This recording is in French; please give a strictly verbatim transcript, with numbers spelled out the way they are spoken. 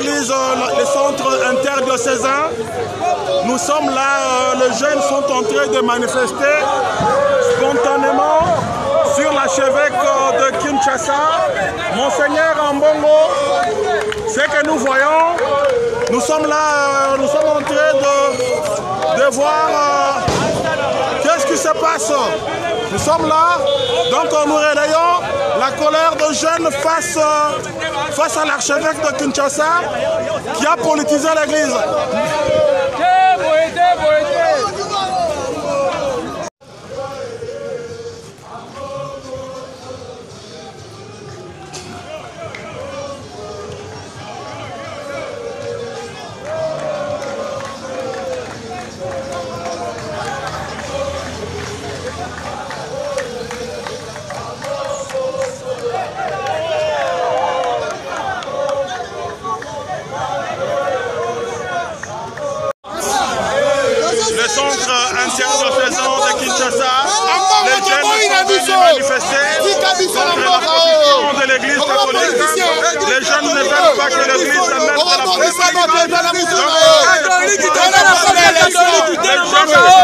l'église, le centre interdiocésain. Nous sommes là, les jeunes sont en train de manifester spontanément sur l'archevêque de Kinshasa, Monseigneur Ambongo. Ce que nous voyons, nous sommes là, nous sommes en train de, de voir euh, qu'est-ce qui se passe. Nous sommes là, donc nous relayons la colère de jeunes face, euh, face à l'archevêque de Kinshasa qui a politisé l'église. Le centre interdiocésain de Kinshasa, les jeunes sont venus manifester contre la position de l'église catholique. Les jeunes ne veulent pas que l'église se mette à la politique. Les jeunes